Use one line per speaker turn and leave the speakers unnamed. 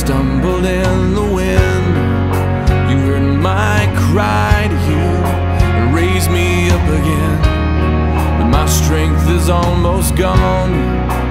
stumbled in the wind. You heard my cry to you and raised me up again. But my strength is almost gone.